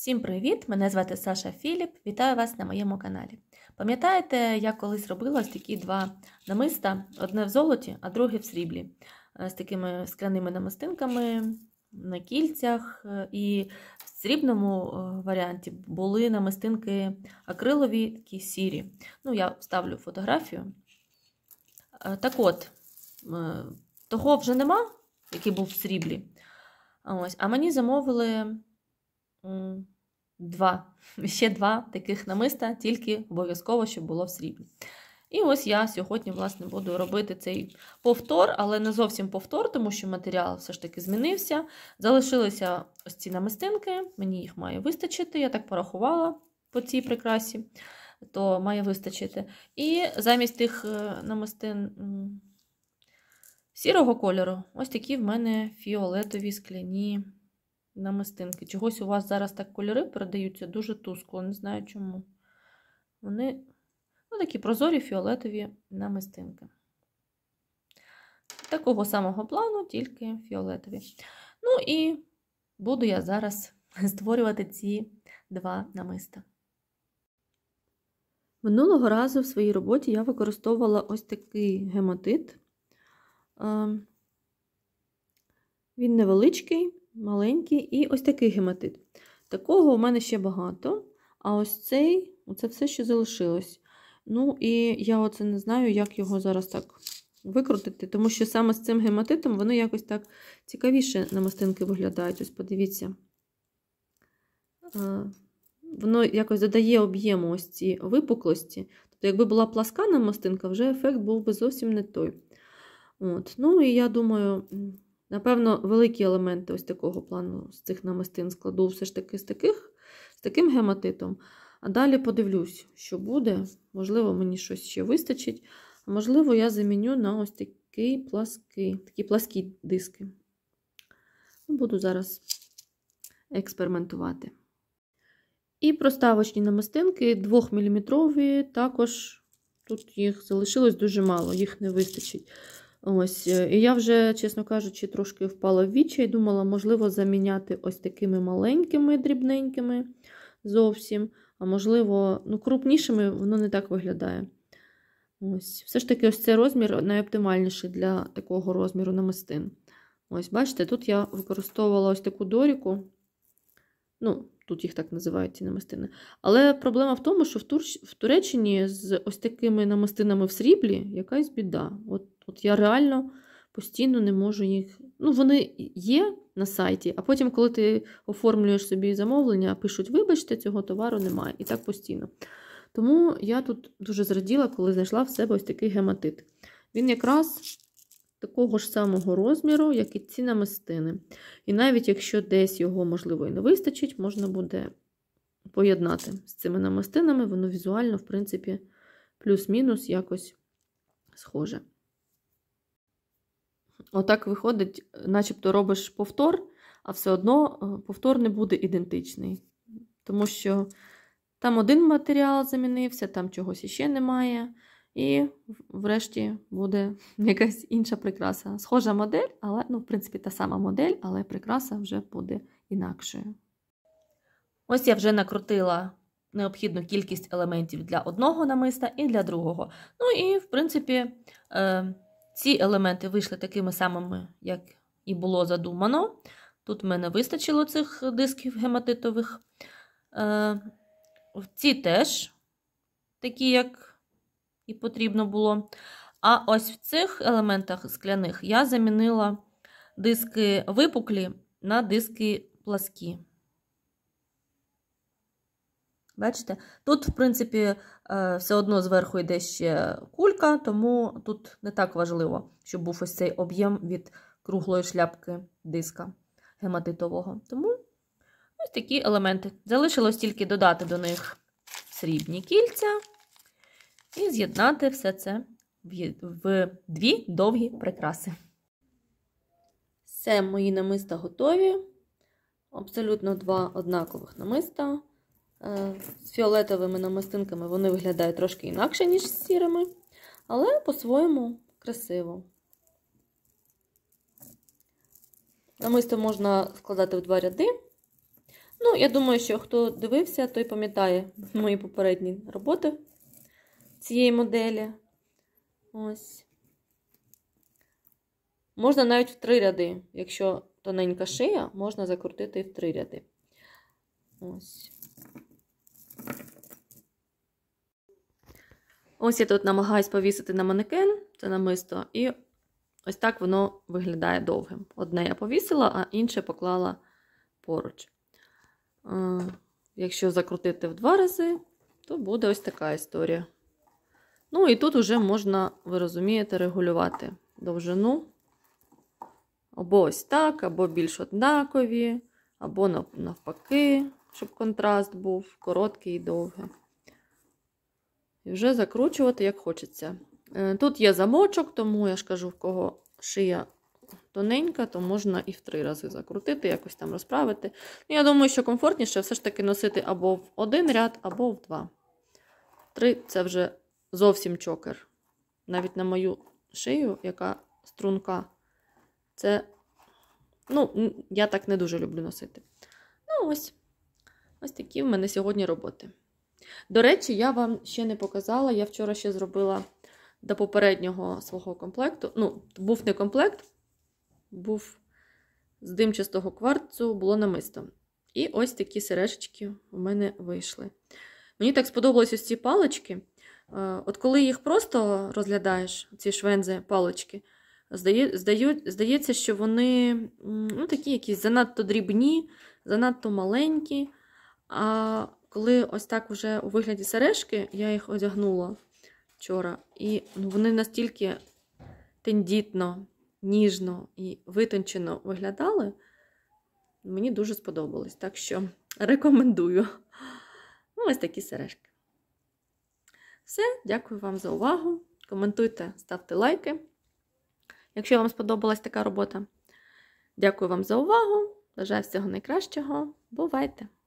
Всім привіт! Мене звати Саша Філіп. Вітаю вас на моєму каналі. Пам'ятаєте, я колись робила ось такі два намиста, одне в золоті, а друге в сріблі, з такими скляними намистинками на кільцях. І в срібному варіанті були намистинки акрилові, такі сірі. Я вставлю фотографію. Так от, того вже нема, який був в сріблі. А мені замовили ще два таких намиста, тільки обов'язково, щоб було в сріблі. І ось я сьогодні, власне, буду робити цей повтор, але не зовсім повтор, тому що матеріал все ж таки змінився. Залишилися ось ці намистинки, мені їх має вистачити, я так порахувала по цій прикрасі, то має вистачити. І замість тих намистин сірого кольору, ось такі в мене фіолетові скляні намистинки. Чогось у вас зараз так кольори передаються дуже тускло, не знаю чому. Вони такі прозорі фіолетові намистинки. Такого самого плану, тільки фіолетові. І буду я зараз створювати ці два намиста. Минулого разу в своїй роботі я використовувала ось такий гематит. Він невеличкий, маленький, і ось такий гематит. Такого у мене ще багато, а ось цей, оце все, що залишилось. І я оце не знаю, як його зараз так викрутити, тому що саме з цим гематитом воно якось так цікавіше намистинки виглядають. Ось подивіться. Воно якось додає об'єму ось ці випуклості. Тобто, якби була пласка намистинка, вже ефект був би зовсім не той. І я думаю, напевно, великі елементи ось такого плану з цих намистин складу все ж таки з таким гематитом. А далі подивлюсь, що буде. Можливо, мені щось ще вистачить. А можливо, я заміню на ось такі пласкі диски. Буду зараз експериментувати. І проставочні намистинки 2-мм, також тут їх залишилось дуже мало, їх не вистачить. І я вже, чесно кажучи, трошки впала в відчай, думала, можливо, заміняти ось такими маленькими, дрібненькими зовсім, а можливо, крупнішими воно не так виглядає. Все ж таки, ось цей розмір найоптимальніший для такого розміру намистин. Бачите, тут я використовувала ось таку доріку, тут їх так називають ці намистини. Але проблема в тому, що в Туреччині з ось такими намистинами в сріблі якась біда. От я реально постійно не можу їх... Вони є на сайті, а потім, коли ти оформлюєш собі замовлення, пишуть, вибачте, цього товару немає. І так постійно. Тому я тут дуже зраділа, коли знайшла в себе ось такий гематит. Він якраз такого ж самого розміру, як і ці намистини. І навіть якщо десь його, можливо, і не вистачить, можна буде поєднати з цими намистинами. Воно візуально, в принципі, плюс-мінус якось схоже. Отак виходить, начебто робиш повтор, а все одно повтор не буде ідентичний. Тому що там один матеріал замінився, там чогось іще немає. І врешті буде якась інша прикраса. Схожа модель, але, в принципі, та сама модель, але прикраса вже буде інакшою. Ось я вже накрутила необхідну кількість елементів для одного намиста і для другого. І, в принципі, ці елементи вийшли такими самими, як і було задумано. Тут в мене вистачило цих дисків гематитових. Ці теж такі, як і потрібно було. А ось в цих елементах скляних я замінила диски випуклі на диски пласкі. Бачите? Тут, в принципі, все одно зверху йде ще кулька, тому тут не так важливо, щоб був ось цей об'єм від круглої шляпки диска гематитового. Тому ось такі елементи. Залишилось тільки додати до них срібні кільця і з'єднати все це в дві довгі прикраси. Все, мої намиста готові. Абсолютно два однакових намиста. З фіолетовими намистинками вони виглядають трошки інакше, ніж з сірими, але по-своєму красиво. Намисто можна складати в два ряди. Ну, я думаю, що хто дивився, той пам'ятає мої попередні роботи цієї моделі. Ось. Можна навіть в 3 ряди. Якщо тоненька шия, можна закрутити і в 3 ряди. Ось. Ось я тут намагаюсь повісити на манекен, це намисто, і ось так воно виглядає довгим. Одне я повісила, а інше поклала поруч. Якщо закрутити в 2 рази, то буде ось така історія. Ну і тут вже можна, ви розумієте, регулювати довжину. Або ось так, або більш однакові, або навпаки, щоб контраст був, короткий і довгий. І вже закручувати, як хочеться. Тут є замочок, тому я ж кажу, в кого шия тоненька, то можна і в 3 рази закрутити, якось там розправити. Я думаю, що комфортніше все ж таки носити або в 1 ряд, або в 2. 3 – це вже зовсім чокер. Навіть на мою шию, яка струнка, це, ну, я так не дуже люблю носити. Ну, ось такі в мене сьогодні роботи. До речі, я вам ще не показала, я вчора ще зробила до попереднього свого комплекту. Ну, був не комплект, був з димчастого кварцу, було намисто. І ось такі сережечки у мене вийшли. Мені так сподобались ось ці палички. От коли їх просто розглядаєш, ці швензи, палички, здається, що вони ну, такі якісь занадто дрібні, занадто маленькі. А коли ось так вже у вигляді сережки, я їх одягнула вчора, і ну, вони настільки тендітно, ніжно і витончено виглядали, мені дуже сподобалось. Так що рекомендую. Ну, ось такі сережки. Все, дякую вам за увагу. Коментуйте, ставте лайки, якщо вам сподобалась така робота. Дякую вам за увагу. Бажаю всього найкращого. Бувайте!